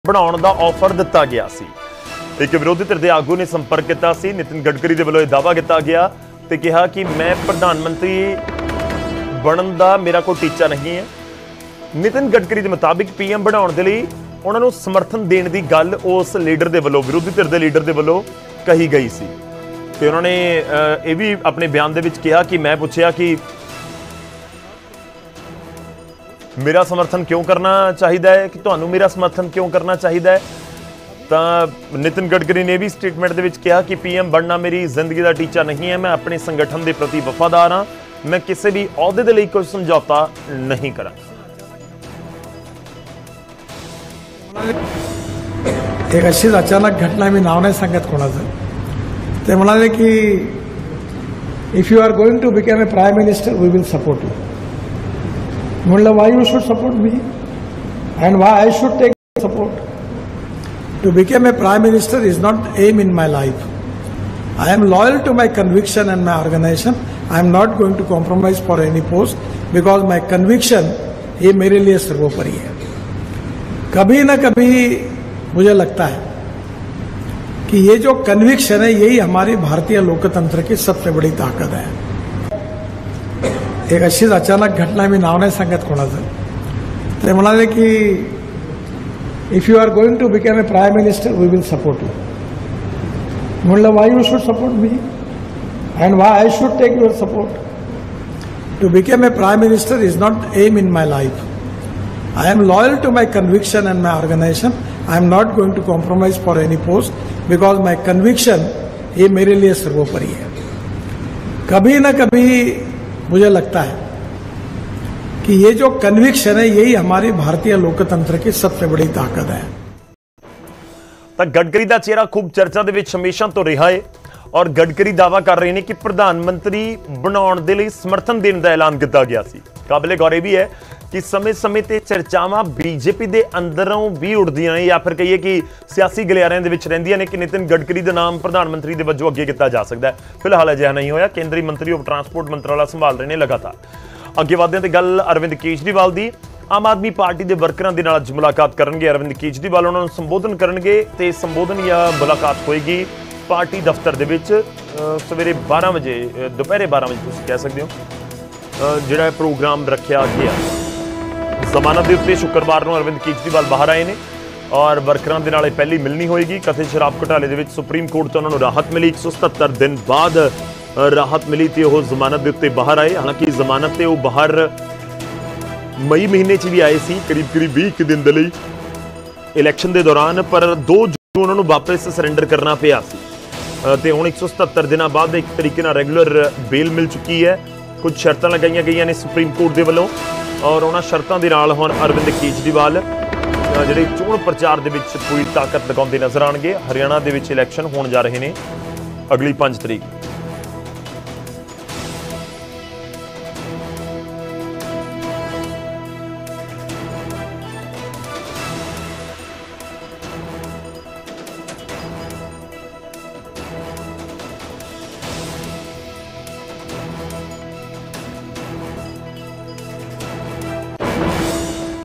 ਬਣਾਉਣ ਦਾ ਆਫਰ ਦਿੱਤਾ ਗਿਆ ਸੀ। ਇੱਕ ਵਿਰੋਧੀ ਧਿਰ ਦੇ ਆਗੂ ਨੇ ਸੰਪਰਕ ਕੀਤਾ ਸੀ। ਨਿਤਿਨ ਗਡਕਰੀ ਦੇ ਵੱਲੋਂ ਇਹ ਦਾਅਵਾ ਕੀਤਾ ਗਿਆ ਤੇ ਕਿਹਾ ਕਿ ਮੈਂ ਪ੍ਰਧਾਨ ਮੰਤਰੀ ਬਣਨ ਦਾ ਮੇਰਾ ਕੋਈ ਟੀਚਾ ਨਹੀਂ ਹੈ। ਨਿਤਿਨ ਗਡਕਰੀ ਦੇ ਮੁਤਾਬਿਕ ਪੀਐਮ ਬਣਾਉਣ ਦੇ ਲਈ ਉਹਨਾਂ ਨੂੰ ਸਮਰਥਨ ਦੇਣ ਦੀ ਗੱਲ ਉਸ ਲੀਡਰ ਦੇ ਵੱਲੋਂ, ਵਿਰੋਧੀ ਧਿਰ ਦੇ ਲੀਡਰ ਦੇ ਵੱਲੋਂ ਕਹੀ ਗਈ ਸੀ ਤੇ ਉਹਨਾਂ ਨੇ ਇਹ ਵੀ ਆਪਣੇ ਬਿਆਨ ਦੇ ਵਿੱਚ ਕਿਹਾ ਕਿ ਮੈਂ ਪੁੱਛਿਆ ਕਿ मेरा समर्थन क्यों करना चाहिए है, कि तुहानू मेरा समर्थन क्यों करना चाहिए है। तो नितिन गडकरी ने भी स्टेटमेंट दे विच कहा कि पीएम बनना मेरी जिंदगी का टीचा नहीं है। मैं अपने संगठन के प्रति वफादार हाँ। मैं किसी भी अहुदे दे लई कोई समझौता नहीं करा। एक अशीच अचानक घटना मी नाव नाही सांगत कोणाचं, ते म्हणाले की if you are going to become a prime minister we will support you. म्हणलं why you should support me and why I should take support. To become a prime minister is not aim in my life. I am loyal to my conviction and my organization. I am not going to compromise for any post because my conviction ये मेरे लिए सर्वोपरि है। कभी ना कभी मुझे लगता है कि ये जो कन्विक्शन है यही हमारी भारतीय लोकतंत्र की सबसे बड़ी ताकत है। एक अशीच अचानक घटना मी नाव नाही सांगत कोणाचं, ते म्हणाले की if you are going to become a prime minister we will support you. म्हणलं why you should support me and why I should take your support. To become a prime minister is not aim in my life. I am loyal to my conviction and my organization. I am not going to compromise for any post because my conviction ये मेरे लिए सर्वोपरि है। कभी ना कभी मुझे लगता है कि ये जो कन्विक्शन है यही हमारी भारतीय लोकतंत्र की सबसे बड़ी ताकत है। ਤਾਂ ਗਡਕਰੀ ਦਾ ਚਿਹਰਾ ਖੂਬ ਚਰਚਾ ਦੇ ਵਿੱਚ ਹਮੇਸ਼ਾ ਤੋਂ ਰਿਹਾ ਹੈ ਔਰ ਗਡਕਰੀ ਦਾਅਵਾ ਕਰ ਰਹੇ ਨੇ ਕਿ ਪ੍ਰਧਾਨ ਮੰਤਰੀ ਬਣਾਉਣ ਦੇ ਲਈ ਸਮਰਥਨ ਦੇਣ ਦਾ ਐਲਾਨ ਕੀਤਾ ਗਿਆ ਸੀ। ਕਾਬਲੇ ਗੌਰ ਇਹ ਵੀ ਹੈ ਕਿ ਸਮੇਂ-ਸਮੇਂ ਤੇ ਚਰਚਾਵਾਂ ਬੀਜੇਪੀ ਦੇ ਅੰਦਰੋਂ ਵੀ ਉੱਠਦੀਆਂ ਨੇ ਜਾਂ ਫਿਰ ਕਹੀਏ ਕਿ ਸਿਆਸੀ ਗਲਿਆਰਿਆਂ ਦੇ ਵਿੱਚ ਰਹਿੰਦੀਆਂ ਨੇ ਕਿ ਨਿਤਿਨ ਗਡਕਰੀ ਦਾ ਨਾਮ ਪ੍ਰਧਾਨ ਮੰਤਰੀ ਦੇ ਵਜੋਂ ਅੱਗੇ ਕੀਤਾ ਜਾ ਸਕਦਾ ਹੈ। ਫਿਲਹਾਲ ਅਜਿਹਾ ਨਹੀਂ ਹੋਇਆ। ਕੇਂਦਰੀ ਮੰਤਰੀ ਆਫ ਟਰਾਂਸਪੋਰਟ ਮੰਤਰਾਲਾ ਸੰਭਾਲ ਰਹੇ ਨੇ ਲਗਾਤਾਰ। ਅੱਗੇ ਵਧਦੇ ਹਾਂ ਤੇ ਗੱਲ ਅਰਵਿੰਦ ਕੇਜਰੀਵਾਲ ਦੀ। ਆਮ ਆਦਮੀ ਪਾਰਟੀ ਦੇ ਵਰਕਰਾਂ ਦੇ ਨਾਲ ਅੱਜ ਮੁਲਾਕਾਤ ਕਰਨਗੇ ਅਰਵਿੰਦ ਕੇਜਰੀਵਾਲ। ਉਹਨਾਂ ਨੂੰ ਸੰਬੋਧਨ ਕਰਨਗੇ ਤੇ ਸੰਬੋਧਨ ਜਾਂ ਮੁਲਾਕਾਤ ਹੋਏਗੀ ਪਾਰਟੀ ਦਫ਼ਤਰ ਦੇ ਵਿੱਚ ਸਵੇਰੇ 12 ਵਜੇ, ਦੁਪਹਿਰੇ 12 ਵਜੇ ਤੁਸੀਂ ਕਹਿ ਸਕਦੇ ਹੋ। ਜਿਹੜਾ ਪ੍ਰੋਗਰਾਮ ਰੱਖਿਆ ਗਿਆ ਜ਼ਮਾਨਤ ਦੇ ਉੱਤੇ ਸ਼ੁੱਕਰਵਾਰ ਨੂੰ ਅਰਵਿੰਦ ਕੇਜਰੀਵਾਲ ਬਾਹਰ ਆਏ ਨੇ ਔਰ ਵਰਕਰਾਂ ਦੇ ਨਾਲ ਪਹਿਲੀ ਮਿਲਣੀ ਹੋਏਗੀ। ਕਥਿਤ ਸ਼ਰਾਬ ਘੁਟਾਲੇ ਦੇ ਵਿੱਚ ਸੁਪਰੀਮ ਕੋਰਟ ਤੋਂ ਉਹਨਾਂ ਨੂੰ ਰਾਹਤ ਮਿਲੀ। 177 ਦਿਨ ਬਾਅਦ ਰਾਹਤ ਮਿਲੀ ਤੇ ਉਹ ਜ਼ਮਾਨਤ ਦੇ ਉੱਤੇ ਬਾਹਰ ਆਏ। ਹਾਲਾਂਕਿ ਜ਼ਮਾਨਤ ਤੇ ਉਹ ਬਾਹਰ ਮਈ ਮਹੀਨੇ 'ਚ ਵੀ ਆਏ ਸੀ, ਕਰੀਬ 20 ਦਿਨ ਦੇ ਲਈ ਇਲੈਕਸ਼ਨ ਦੇ ਦੌਰਾਨ, ਪਰ 2 ਜੂਨ ਨੂੰ ਉਹਨਾਂ ਨੂੰ ਵਾਪਸ ਸਰੈਂਡਰ ਕਰਨਾ ਪਿਆ ਸੀ ਤੇ ਹੁਣ 177 ਦਿਨਾਂ ਬਾਅਦ ਇੱਕ ਤਰੀਕੇ ਨਾਲ ਰੈਗੂਲਰ ਬੇਲ ਮਿਲ ਚੁੱਕੀ ਹੈ। ਕੁਝ ਸ਼ਰਤਾਂ ਲਗਾਈਆਂ ਗਈਆਂ ਨੇ ਸੁਪਰੀਮ ਕੋਰਟ ਦੇ ਵੱਲੋਂ ਔਰ ਉਹਨਾਂ ਸ਼ਰਤਾਂ ਦੇ ਨਾਲ ਹੁਣ ਅਰਵਿੰਦ ਕੇਜਰੀਵਾਲ ਜਿਹੜੇ ਚੋਣ ਪ੍ਰਚਾਰ ਦੇ ਵਿੱਚ ਪੂਰੀ ਤਾਕਤ ਲਗਾਉਂਦੇ ਨਜ਼ਰ ਆਉਣਗੇ। ਹਰਿਆਣਾ ਦੇ ਵਿੱਚ ਇਲੈਕਸ਼ਨ ਹੋਣ ਜਾ ਰਹੇ ਨੇ ਅਗਲੀ 5 ਤਰੀਕ।